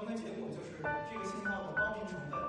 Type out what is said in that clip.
成的结果就是这个信号的高频成本